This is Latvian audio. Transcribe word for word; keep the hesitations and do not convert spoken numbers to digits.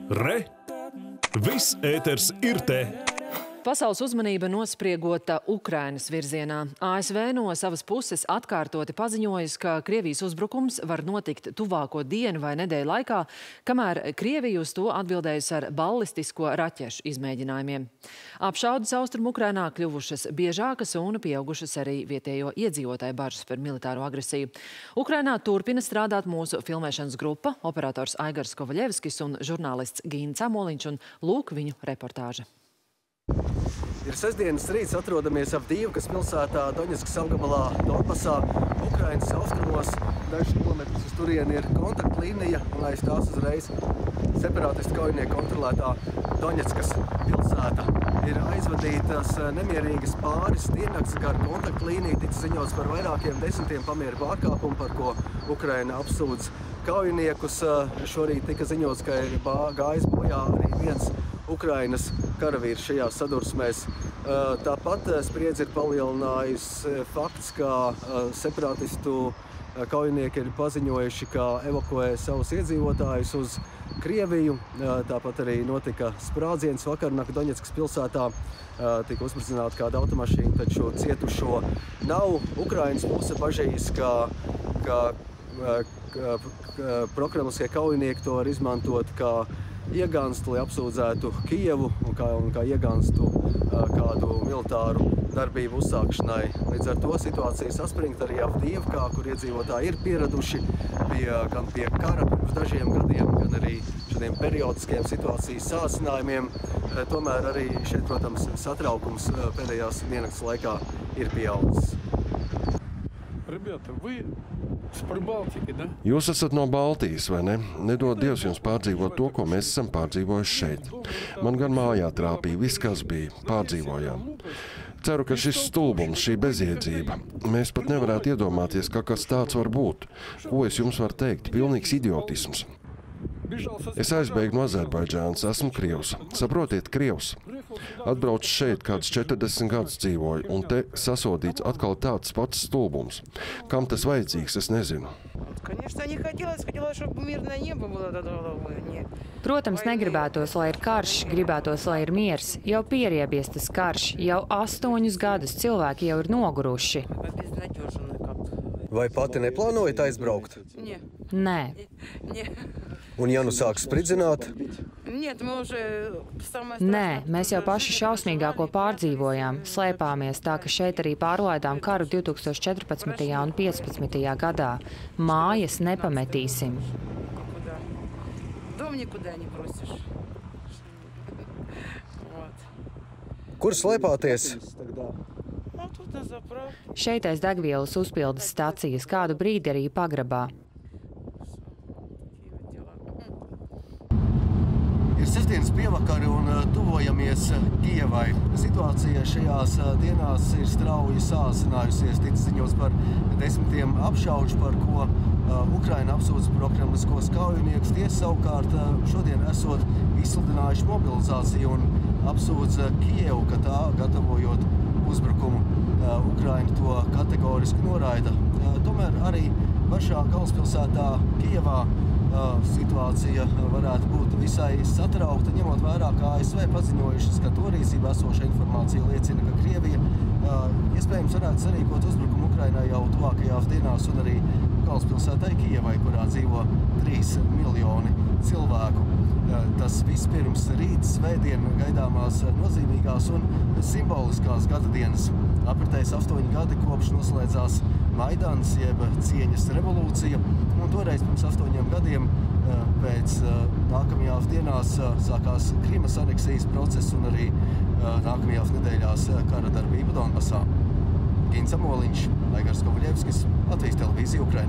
Re! Viss ēters ir te! Pasaules uzmanība nospriegota Ukrainas virzienā. A S V no savas puses atkārtoti paziņojas, ka Krievijas uzbrukums var notikt tuvāko dienu vai nedēļu laikā, kamēr Krievija uz to atbildējusi ar ballistisko raķešu izmēģinājumiem. Apšaudes austrumu Ukrainā kļuvušas biežākas un pieaugušas arī vietējo iedzīvotāju bažas par militāro agresiju. Ukrainā turpina strādāt mūsu filmēšanas grupa, operators Aigars Kovaļevskis un žurnālists Gīns Amoliņš, un lūk viņu reportāža. Ir sestdienas rīts, atrodamies Avdīvkas pilsētā, Doņetskas apgabalā, Donbasā, Ukrainas austrumos. Dažus kilometrus uz turieni ir kontaktlīnija, un aiz tās uzreiz separātistu kaujinieku kontrolētā Doņetskas pilsēta. Ir aizvadītas nemierīgas pāris diennakts gar kontaktlīniju, tic ziņots par vairākiem desmitiem pamieru pārkāpumu, par ko Ukraina apsūdz kaujiniekus. Šorīt tika ziņots, ka ir gājis bojā arī viens Ukrainas karavīrs šajās sadursmēs. Tāpat spriedzi ir palielinājis fakts, ka separātistu kaujinieki ir paziņojuši, ka evakuē savus iedzīvotājus uz Krieviju. Tāpat arī notika sprādziens vakarnakt Doņetskas pilsētā. Tika uzspridzināta kāda automašīna, taču cietušo nav. Ukrainas puse bažīs, ka, ka, ka, ka prokremliskie kaujinieki to var izmantot kā ieganstu, lai apsūdzētu Kijevu un kā, un kā ieganstu uh, kādu militāru darbību uzsākšanai. Līdz ar to situācija saspringta arī Avdīvkā, kur iedzīvotāji ir pieraduši pie, gan pie kara pirms dažiem gadiem, gan arī šādiem periodiskiem situācijas sācinājumiem. Uh, tomēr arī šeit, protams, satraukums uh, pēdējās diennakts laikā ir pieaudzis. Ребята, вы с Прибалтики, да? Jūs esat no Baltijas, vai ne? Nedod Dievs jums pārdzīvot to, ko mēs esam pārdzīvojuši šeit. Man gan mājā trāpīja, viss, kas bija, pārdzīvojām. Ceru, ka šis stulbums, šī bezjēdzība, mēs pat nevarētu iedomāties, ka kas tāds var būt. Ko es jums varu teikt? Pilnīgs idiotisms. Es aizbēgu no Azerbaidžānas, esmu krievs. Saprotiet, krievs. Atbraucu šeit, kāds četrdesmit gadus dzīvoju, un te sasodīts atkal tāds pats stulbums. Kam tas vajadzīgs, es nezinu. Protams, negribētos, lai ir karš, gribētos, lai ir miers. Jau pieriebies tas karš, jau astoņus gadus cilvēki jau ir noguruši. Vai pati neplānojat aizbraukt? Nē. Un ja nu sāk spridzināt? Nē, mēs jau paši šausmīgāko pārdzīvojām. Slēpāmies tā, ka šeit arī pārlaidām karu divi tūkstoši četrpadsmitajā un piecpadsmitajā gadā. Mājas nepametīsim. Kur slēpāties? Šeit aiz degvielas uzpildes stacijas, kādu brīdi arī pagrabā. Ir sestdienas pievakari un tuvojamies Kijevai. Situācija šajās dienās ir strauji sāsinājusies. Tic ziņots par desmitiem apšaužu, par ko Ukraina apsūdz prokremliskos kaujiniekus. Tie savukārt šodien esot izsludinājuši mobilizāciju un apsūdz Kijevu, ka tā, gatavojot uzbrukumu, Ukraina to kategoriski noraida. Tomēr arī pašā galvaspilsētā Kijevā situācija varētu būt visai satraukta, ņemot vērā, ka A S V paziņojušas, ka to rīcībā esoša informācija liecina, ka Krievija iespējams varētu sarīkot uzbrukumu Ukrainai jau tuvākajās dienās, un arī galvaspilsētai Kijevai, kurā dzīvo trīs miljoni cilvēku. Tas vispirms rīt svētdien gaidāmās nozīmīgās un simboliskās gadadienas. Apritēs astoņi gadi kopš noslēdzās Maidans, jeb cieņas revolūcija, un toreiz pirms astoņiem gadiem pēc nākamajās dienās sākās Krimas aneksijas process un arī nākamajās nedēļās kara darbība Donbasā. Gīns Amoliņš, Aigars Kovaļevskis, Latvijas televīzija Ukrainā.